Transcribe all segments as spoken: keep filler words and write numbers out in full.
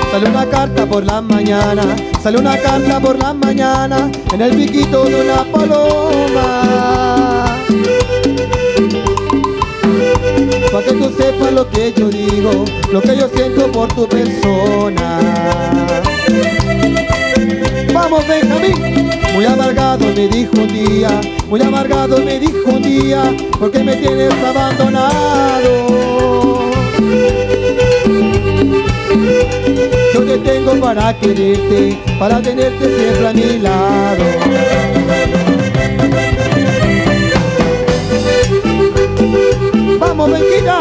Sale una carta por la mañana, sale una carta por la mañana en el piquito de una paloma. Pa' que tú sepas lo que yo digo, lo que yo siento por tu persona. Vamos, Benjamín. Muy amargado me dijo un día, muy amargado me dijo un día, porque me tienes abandonado. Yo te tengo para quererte, para tenerte siempre a mi lado. ¡Vamos, Benquita!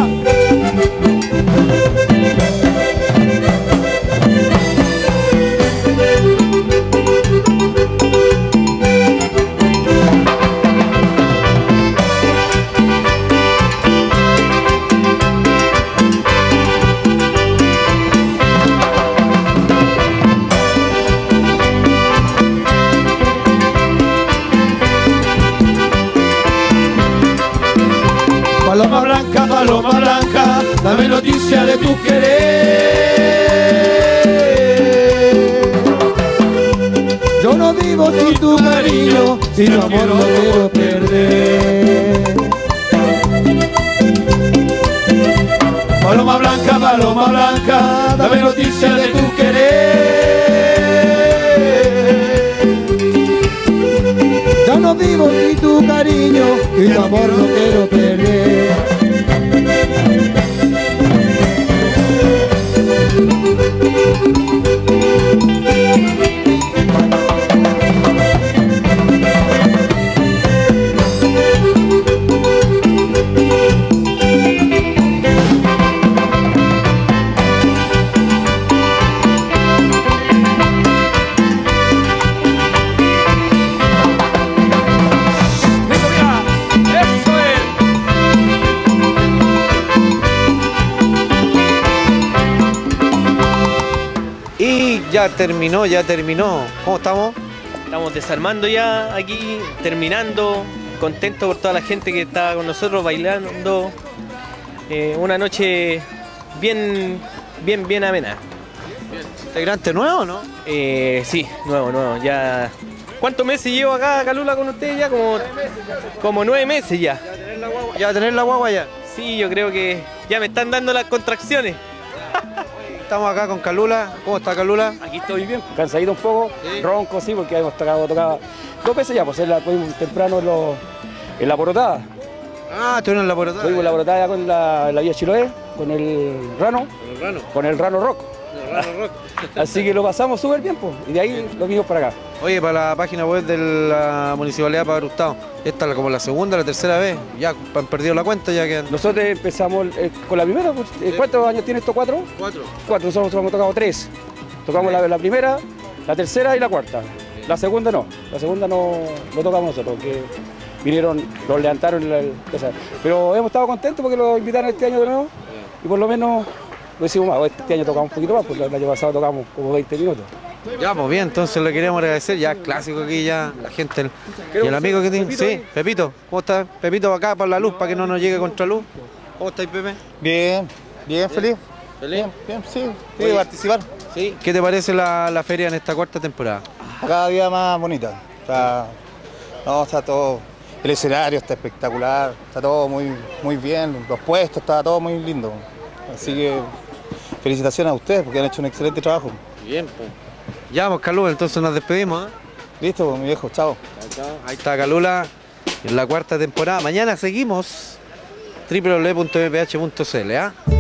Paloma blanca, paloma blanca, dame noticia de tu querer. Yo no vivo sin tu cariño, sin tu amor no quiero perder. Paloma blanca, paloma blanca, dame noticia de tu querer. Ya no vivo sin tu cariño y tu amor no quiero perder. Ya terminó, ya terminó. ¿Cómo estamos? Estamos desarmando ya aquí, terminando, contento por toda la gente que está con nosotros bailando. Eh, una noche bien, bien, bien amena. ¿Integrante nuevo o no? Eh, sí, nuevo, nuevo. Ya. ¿Cuántos meses llevo acá, Calula, con ustedes ya? Como, como nueve meses ya. Ya tener la guagua, ya tener la guagua ya. Sí, yo creo que ya me están dando las contracciones. Estamos acá con Calula. ¿Cómo está Calula? Aquí estoy bien, cansadito un poco, ¿sí? Ronco, sí, porque hemos tocado, tocado dos veces ya, pues en la, temprano en, lo, en la Porotada. Ah, estuvieron en la Porotada. Estuvimos en la Porotada con la, la Vía Chiloé, con el Rano, con el Rano, con el Rano Rock. El Rano Rock. Así que lo pasamos súper bien, pues, y de ahí lo vinimos para acá. Oye, para la página web de la Municipalidad de Padre Hurtado, esta es como la segunda, la tercera vez, ya han perdido la cuenta ya que... Nosotros empezamos eh, con la primera, pues, eh, ¿cuántos años tiene esto? ¿Cuatro? Cuatro. Cuatro, nosotros hemos tocado tres. Tocamos la, la primera, la tercera y la cuarta. La segunda no, la segunda no lo tocamos nosotros, que vinieron, los levantaron, el, el, o sea, pero hemos estado contentos porque lo invitaron este año de nuevo y por lo menos lo hicimos más. Este año tocamos un poquito más, porque el año pasado tocamos como veinte minutos. Ya, pues bien, entonces le queremos agradecer, ya clásico aquí ya, la gente el, y el amigo que tiene. Pepito, sí, Pepito, ¿cómo estás? Pepito, acá para la luz, para que no nos llegue contra luz. ¿Cómo estáis, Pepe? Bien, bien, feliz. ¿Feliz? Bien, bien, sí, sí, de participar. Sí. ¿Qué te parece la, la feria en esta cuarta temporada? Cada día más bonita. Está, no, está todo, el escenario está espectacular, está todo muy, muy bien, los puestos, está todo muy lindo. Así que felicitaciones a ustedes porque han hecho un excelente trabajo. Bien, pues. Ya, pues Calula, entonces nos despedimos, ¿eh? Listo, pues, mi viejo, chao. Chao, chao. Ahí está Calula en la cuarta temporada. Mañana seguimos. doble u doble u doble u punto m p h punto c l, ¿ah? ¿eh?